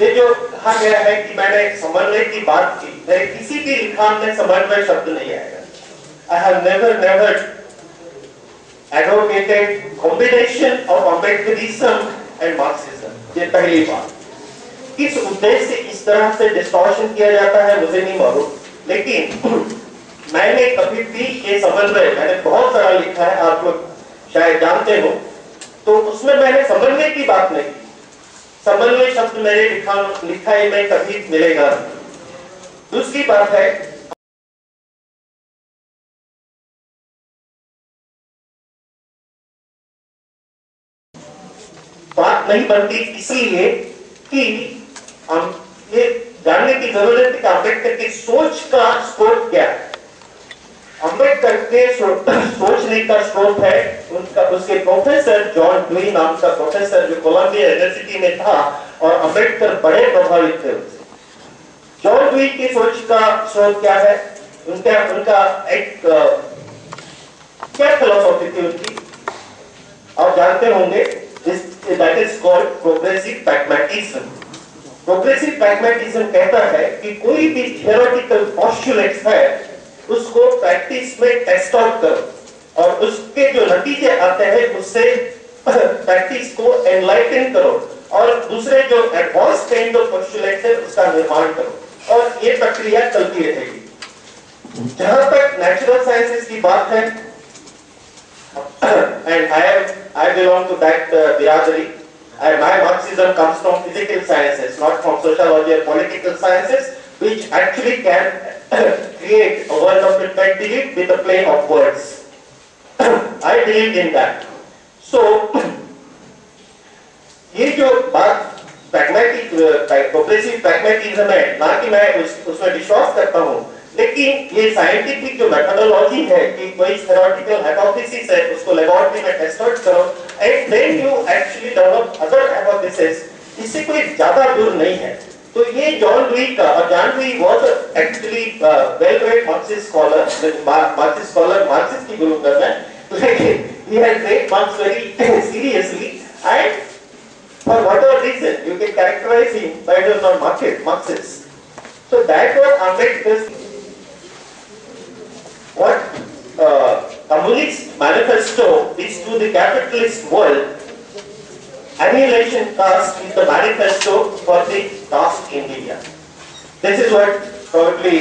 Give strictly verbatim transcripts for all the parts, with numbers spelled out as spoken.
ये जो कहा गया है कि मैंने समन्वय की बात की, मेरे किसी भी लिखान में समन्वय शब्द नहीं आएगा। I have never never advocated combination of Ambedkarism and Marxism। ये पहली बात। किस उद्देश्य से इस तरह से डिस्टॉर्शन किया जाता है मुझे नहीं मालूम, लेकिन मैंने कभी भी ये समन्वय, मैंने बहुत सारा लिखा है, आप लोग शायद जानते हो, तो उसमें मैंने समन्वय की बात नहीं की। समन्वय शब्द मेरे लिखा लिखाई में कभी मिलेगा। दूसरी बात है, बात नहीं बनती इसलिए कि हम ये जानने की जरूरत है कि अम्बेडकर की सोच का स्कोप क्या है। अम्बेडकर के सोचने का स्कोप है उनका, उसके प्रोफेसर जॉन ड्यूई नाम का प्रोफेसर जो कोलंबिया यूनिवर्सिटी में था, और अम्बेडकर बड़े प्रभावित थे उससे। जॉन ड्यूई की सोच का स्रोत क्या है, उनका उनका एक आ, क्या फिलॉसफी थी उनकी, आप जानते होंगे, that is called progressive pragmatism। progressive pragmatism कहता है कि कोई भी theoretical postulates है उसको प्रैक्टिस में टेस्ट आउट करो, और उसके जो नतीजे आते हैं उससे प्रैक्टिस को एनलाइटन करो, और दूसरे जो एडवांस काइंड ऑफ पोस्टुलेट्स है उसका निर्माण करो, और ये प्रक्रिया चलती रहेगी। जहां तक नेचुरल साइंसेस की बात है, and I am I belong to that uh, biradari, and my Marxism comes from physical sciences, not from sociology or political sciences, which actually can create a world of perspective with a play of words। I believe in that। So ये जो बात pragmatic progressive pragmatism है, ना कि मैं उस, उसमें विश्वास करता हूँ, लेकिन ये साइंटिफिक जो मेथोडोलॉजी है कि कोई थ्योरेटिकल हाइपोथेसिस है उसको लेबोरेटरी में टेस्ट आउट करो and then you actually develop other hypothesis, इससे कोई ज्यादा दूर नहीं है। तो ये जॉन ड्यूई का, और John Dewey was actually well read Marxist scholar, Marxist scholar Marxist की गुरु करना है, लेकिन he had read Marx very seriously, and for whatever reason you can characterize him, but it was not Marxist। So that was Ambedkar's what uh, communist manifesto is to the capitalist world, annihilation caste is the manifesto for the caste in India। This is what probably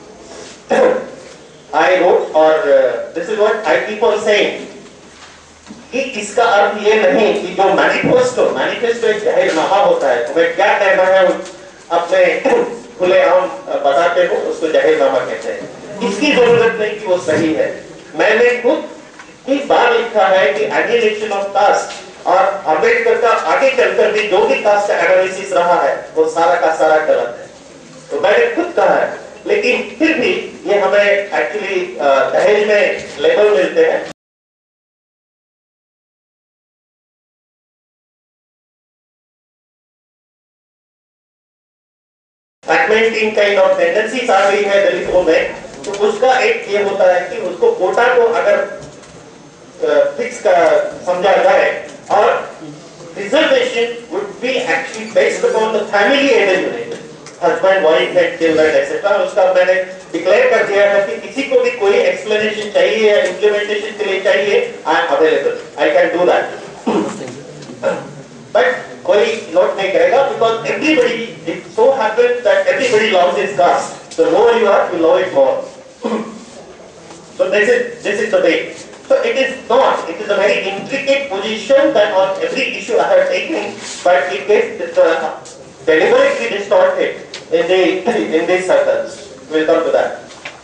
I wrote, or uh, this is what I keep on saying, कि इसका अर्थ ये नहीं कि जो manifesto manifesto एक जाहिरनामा होता है, तुम्हें क्या कहना है अपने खुले आम बताते हो, उसको जाहिरनामा कहते हैं। इसकी जरूरत नहीं कि वो सही है। मैंने खुद इस बार लिखा है कि एनिहिलेशन ऑफ कास्ट, और अम्बेडकर का आगे चलकर भी जो भी कास्ट का एनालिसिस रहा है वो सारा का सारा गलत है, तो मैंने खुद कहा है। लेकिन फिर भी ये हमें एक्चुअली दहेज में लेबल मिलते हैं। फ्रैगमेंटिंग काइंड ऑफ टेंडेंसीज आ गई है दलितों में, तो उसका एक ये होता है कि उसको कोटा को अगर फिक्स का समझा जाए, और reservation would be actually based upon the family aided unit, husband wife and children etcetera. उसका मैंने डिक्लेयर कर दिया है कि किसी को भी कोई एक्सप्लेनेशन चाहिए या इंप्लीमेंटेशन के लिए चाहिए, I am available, I can do that. But कोई नोट नहीं करेगा, because everybody, it so happens that everybody loves his caste, the lower you are, you love it more। So this is this is the way। So it is not, it is a very intricate position that on every issue I have taken, but it gets uh, deliberately distorted in the in these circles। We'll come to that।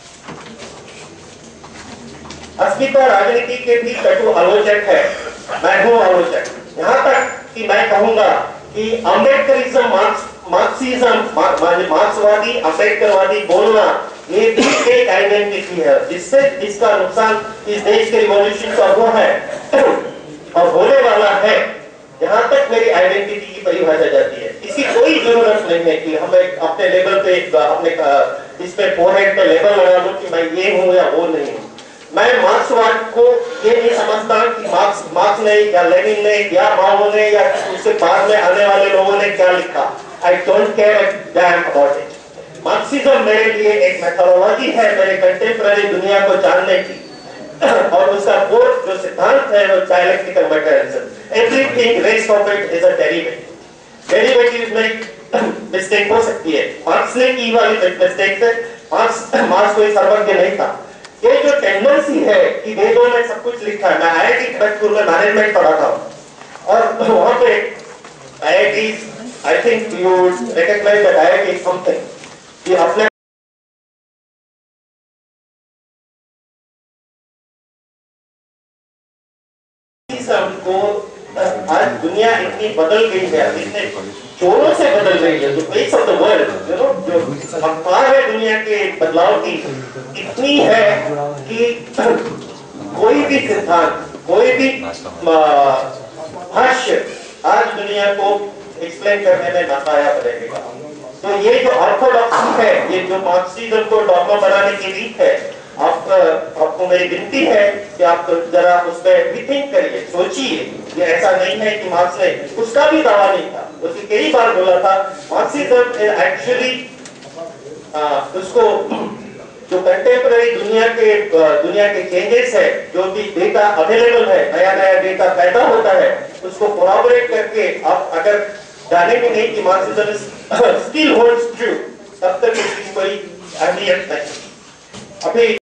अस्मिता राजनीति के भी कटु आलोचक है, मैं हूँ आलोचक, यहाँ तक कि मैं कहूँगा कि अम्बेडकरिज्म, मार्क्स मार्क्सिज्म, मार्क्सवादी अम्बेडकरवादी बोलना ये भी एक आइडेंटिटी है, जिससे इसका नुकसान इस देश के रिवॉल्यूशन का हुआ है और होने वाला है। जहां तक मेरी आइडेंटिटी की परिभाषा जाती है, इसकी कोई जरूरत नहीं है कि हम एक अपने लेवल पे अपने इस पे फोरहेड पे लेवल लगा दूं कि मैं ये हूं या वो नहीं हूं। मैं मार्क्सवाद को ये नहीं समझता कि मार्क्स मार्क्स ने या लेनिन ने या माओ ने या उसके बाद में आने वाले लोगों ने क्या लिखा। I don't care damn about it. Marxism मेरे लिए एक मेथोडोलॉजी है मेरे कंटेम्पररी दुनिया को जानने की, और उसका फोर्थ जो सिद्धांत है वो dialectical materialism. Everything rest of it is a derivative. Derivative में मिस्टेक हो सकती है, मार्क्स ने की वाली मिस्टेक से। मार्क्स मार्क्स कोई सर्वज्ञ नहीं था। ये जो टेंडेंसी है कि वेदों में सब कुछ लिखा है, मैं आई आई टी खड़गपुर में मैनेजमेंट पढ़ा था और वहां पे I I T, I think you recognise that I I T is something कि अपने को आज दुनिया इतनी बदल गई है, इतने जोरों से बदल रही है, जो pace of the world you know जो रफ्तार है दुनिया के बदलाव की इतनी है कि कोई भी सिद्धांत, कोई भी भाष्य आज दुनिया को एक्सप्लेन करने में नाकामयाब रहेगा। तो ये जो ऑर्थोडॉक्सी है, ये जो मार्क्सिज्म को डॉगमा बनाने की रीत है, आप आपको मेरी विनती है कि आप जरा उस पर भी थिंक करिए, सोचिए। ये ऐसा नहीं है कि मार्क्स ने, उसका भी दावा नहीं था, उसने कई बार बोला था मार्क्सिज्म एक्चुअली उसको जो कंटेम्पररी दुनिया के दुनिया के चेंजेस है, जो भी डेटा अवेलेबल है, नया नया डेटा पैदा होता है, उसको कोलैबोरेट करके आप अगर जानेंगे नहीं कि मार्क्सिज्म स्टिल होल्ड्स ट्रू, तब तक इसकी कोई अहमियत नहीं। अभी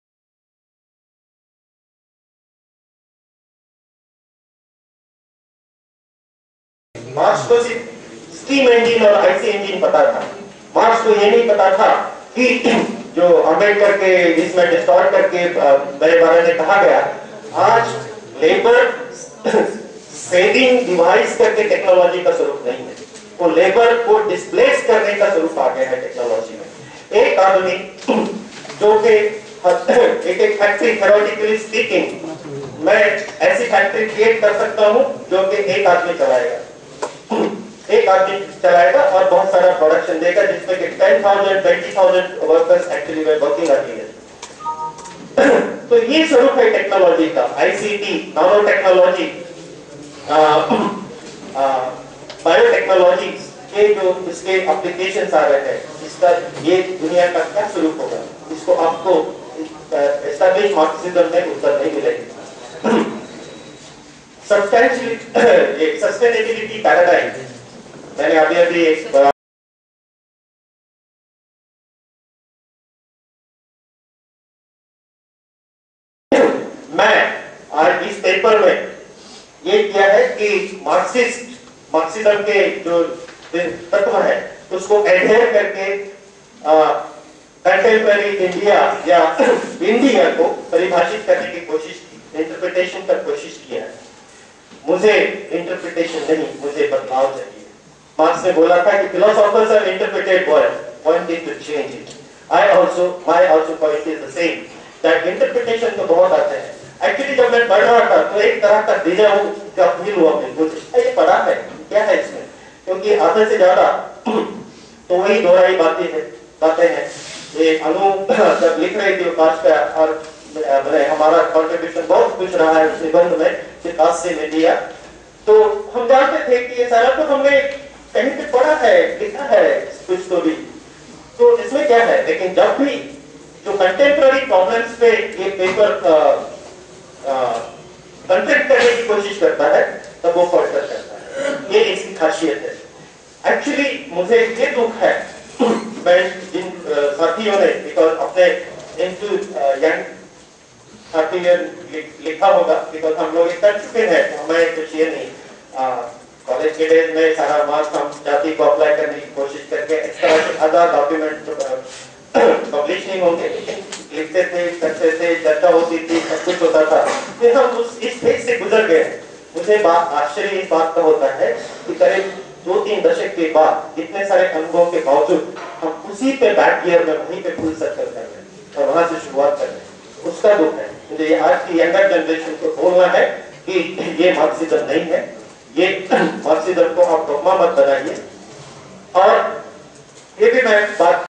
मार्क्स को सिर्फ स्टीम इंजन और आईसी इंजन पता था। मार्क्स को ये नहीं पता था कि जो अम्बेडकर के इसमें डिस्टॉर्ट करके मेरे बारे में कहा गया, आज लेबर सेविंग डिवाइस करके टेक्नोलॉजी का स्वरूप नहीं है, वो लेबर को डिस्प्लेस करने का स्वरूप आ गया है टेक्नोलॉजी में। एक आदमी जो कि एक एक फैक्ट्री, थ्योरेटिकली स्पीकिंग, मैं ऐसी फैक्ट्री क्रिएट कर सकता हूं जो कि एक आदमी चलाएगा, एक आदमी चलाएगा और बहुत सारा प्रोडक्शन देगा, जिसमें कि ten thousand twenty thousand workers actually वे वर्किंग अगेन। तो ये स्वरूप है टेक्नोलॉजी का, आईसीटी, नानो टेक्नोलॉजी, बायोटेक्नोलॉजी, ये जो इसके एप्लीकेशंस आ रहे हैं, इसका ये दुनिया का क्या स्वरूप होगा, इसको आपको एस्टैब्लिश मार्क्सिज्म में उत्तर नहीं मिलेगी। सब्सटेंशियली एक सस्टेनेबिलिटी पैराडाइम, मैंने अभी अभी एक मैं आज इस पेपर में ये किया है कि मार्क्सिस्ट मार्क्सिज्म के जो तत्व है उसको एडहेयर करके कंटेम्पररी इंडिया या इंडिया को परिभाषित करने की कोशिश की, इंटरप्रिटेशन का कोशिश किया है। मुझे इंटरप्रिटेशन नहीं, मुझे बदलाव चाहिए। मार्क्स ने बोला था कि philosophers have interpreted world, pointing to change it. I also, my also point is the same, that interpretation तो बहुत आते हैं। Actually जब मैं पढ़ रहा था तो एक तरह का déjà vu का फील हुआ मुझे, ये पढ़ा है क्या है इसमें, क्योंकि आधे से ज्यादा तो वही दोहराई बातें हैं बातें हैं। ये अनु जब लिख रही थी काश का, और हमारा कंट्रीब्यूशन बहुत कुछ रहा है उस निबंध में विकास से मीडिया, तो हम जानते थे कि ये सारा तो हमने कहीं पे पढ़ा है, लिखा है कुछ तो भी, तो इसमें क्या है। लेकिन जब भी जो कंटेम्पररी प्रॉब्लम्स पे ये पेपर कंटेंट करने की कोशिश करता है तब वो फर्टर करता है, ये इसकी खासियत है। एक्चुअली मुझे ये दुख है, मैं जिन साथियों ने बिकॉज अपने इनटू यंग साथी लिखा होगा, बिकॉज हम लोग कर चुके हैं, हमें कुछ ये नहीं, कॉलेज के डेज में सारा मार्क्स हम जाति को अप्लाई करने की कोशिश करके एक्स्ट्रा हजार डॉक्यूमेंट पब्लिश नहीं होंगे, लिखते थे, करते थे, चर्चा होती थी, सब कुछ होता था, फिर हम उस इस फेज से गुजर गए। मुझे बात आश्चर्य इस बात का होता है कि करीब दो तीन दशक के बाद इतने सारे अनुभव के बावजूद हम उसी पे बैक गियर में वहीं पे फुल सर्कल कर रहे हैं और वहां से शुरुआत कर रहे हैं, उसका दुख है। मुझे ये आज की यंगर जनरेशन को बोलना है कि ये मार्क्सिज्म नहीं है, ये मार्क्सिज्म को आप डोगमा मत बनाइए। और ये भी मैं बात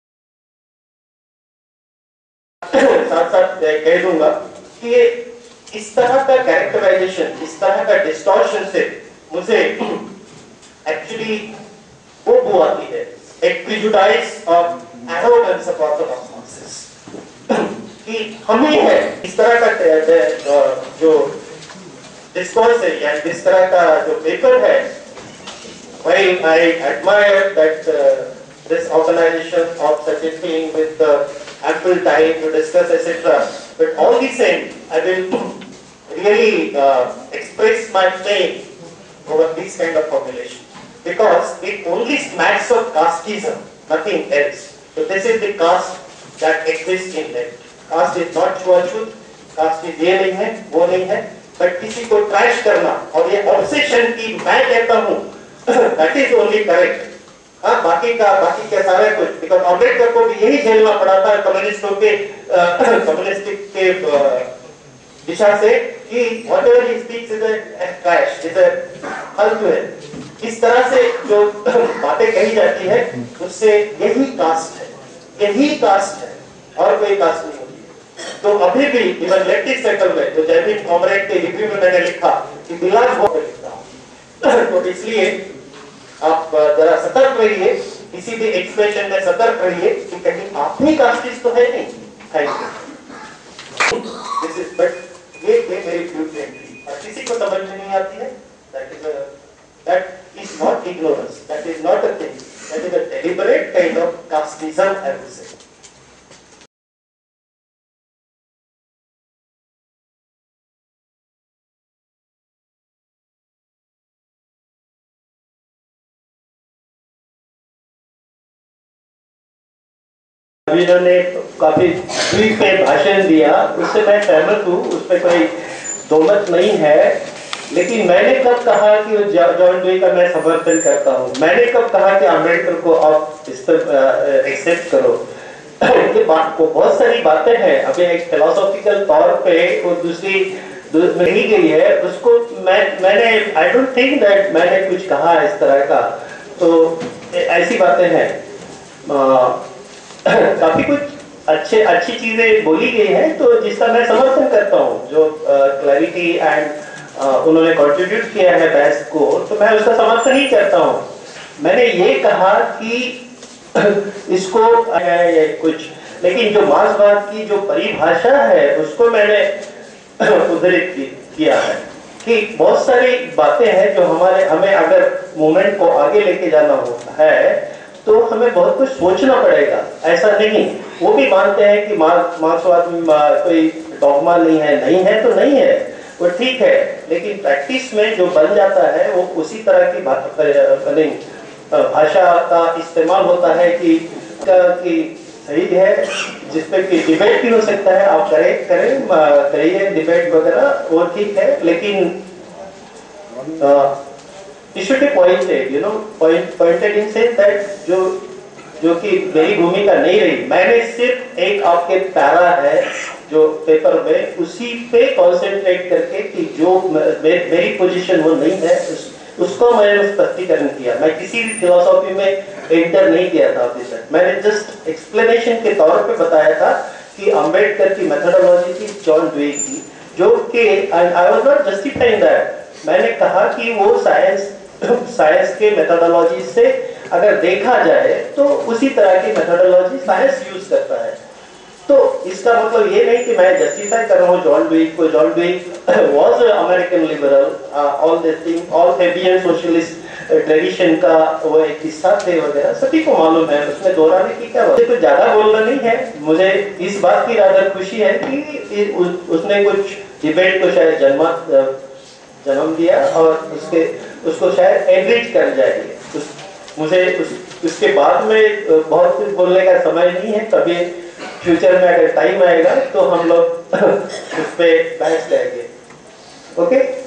साथ साथ कह दूंगा कि इस तरह का कैरेक्टराइजेशन, इस तरह का डिस्टॉर्शन से मुझे एक्चुअली वो वो आती है, एक प्रिजुडाइज और एरोगेंस ऑफ ऑर्थोडॉक्स मार्क्सिस्ट कि हम ही है इस तरह का जो डिस्कोर्स है या इस तरह का जो पेपर है. While I admire that uh, this organization of such a thing with uh, ample time to discuss et cetera, but all the same, I will really uh, express my pain over this kind of formulation because it only smacks of casteism, nothing else. So this is the caste that exists in them. Caste is not छुआछूत, caste is ये नहीं है, वो नहीं है, but किसी को trash करना और ये ऑब्सेशन की मैं कहता हूँ that is only correct. हाँ, बाकी का बाकी क्या सारा कुछ, बिकॉज अम्बेडकर को भी यही झेलना पड़ा था कम्युनिस्टों के कम्युनिस्टिक के दिशा से कि whatever he speaks is a trash, is a फालतू है. इस तरह से जो बातें कही जाती है उससे यही कास्ट है, यही कास्ट है और कोई कास्ट नहीं होती है. तो अभी भी इवन लेफ्टिस्ट सर्कल में जो जयवीर कॉमरेड के रिव्यू में मैंने लिखा कि बिलास बहुत लिखा, तो इसलिए आप जरा सतर्क रहिए, किसी भी एक्सप्रेशन में सतर्क रहिए कि कहीं आप ही कास्टिस्ट तो है नहीं. Thank you. This is but ये ये मेरी व्यू थी और किसी को समझ में नहीं आती है. That is a that is not ignorance, that is not a thing, that is a deliberate kind of casteism I would say. अभी इन्होंने काफी ब्रीफ में भाषण दिया, उससे मैं सहमत हूँ, उस पर कोई दो मत नहीं है. लेकिन मैंने कब कहा कि जॉन डुई का मैं समर्थन करता हूँ? मैंने कब कहा कि अम्बेडकर को आप इस पर एक्सेप्ट करो? ये बात को बहुत सारी बातें हैं. अभी एक फिलोसॉफिकल तौर पे और दूसरी मिली गई है उसको मैं मैंने आई डोंट थिंक दैट मैंने कुछ कहा इस तरह का. तो ऐसी बातें हैं. काफी कुछ अच्छे अच्छी चीजें बोली गई हैं तो जिसका मैं समर्थन करता हूँ. जो क्लैरिटी एंड उन्होंने कंट्रीब्यूट किया है बहस को, तो मैं उसका समर्थन ही करता हूँ. मैंने ये कहा कि इसको है कुछ, लेकिन जो मार्क्सवाद की जो परिभाषा है उसको मैंने उद्धृत किया है कि बहुत सारी बातें हैं जो हमारे हमें अगर मूवमेंट को आगे लेके जाना होता है तो हमें बहुत कुछ सोचना पड़ेगा. ऐसा नहीं, वो भी मानते हैं कि मार्क्सवाद में कोई डॉगमा नहीं है, नहीं है तो नहीं है, वो ठीक है. लेकिन प्रैक्टिस में जो बन जाता है वो उसी तरह की भाषा का इस्तेमाल होता है कि कि सही है, जिसपे कि डिबेट भी हो सकता है. आप करें करें करिए डिबेट वगैरह, वो ठीक है. लेकिन आ, It should be pointed, you know, point, pointed in sense that जो जो कि मेरी भूमिका नहीं रही. मैंने सिर्फ एक आपके पैरा है जो पेपर में, उसी पे कंसंट्रेट करके कि जो मे, मेरी पोजीशन वो नहीं है उस, उसको मैंने स्पष्टीकरण किया. मैं किसी भी फिलोसॉफी में एंटर नहीं किया था अभी तक. मैंने जस्ट एक्सप्लेनेशन के तौर पे बताया था कि अम्बेडकर की मेथोडोलॉजी थी जॉन डुई की, जो कि I was not justifying that. मैंने कहा कि वो साइंस साइंस के मेथोडोलॉजी से अगर देखा जाए तो उसी तरह की मेथोडोलॉजी साइंस यूज करता है. तो इसका मतलब ये नहीं कि मैं जस्टिफाई कर रहा हूँ जॉन डुई को. John Dewey was American liberal, all this thing, all Fabian socialist tradition का वो एक हिस्सा थे वगैरह, सभी को मालूम है. उसमें दोहराने की क्या बात है. कुछ ज्यादा बोलना नहीं है. मुझे इस बात की ज्यादा खुशी है कि उसने कुछ डिबेट को शायद जन्मा जन्म दिया और उसके उसको शायद एनरिच कर जाएगी. उस, मुझे उस, उसके बाद में बहुत कुछ बोलने का समय नहीं है. कभी फ्यूचर में अगर टाइम आएगा तो हम लोग उस पर बहस करेंगे. ओके.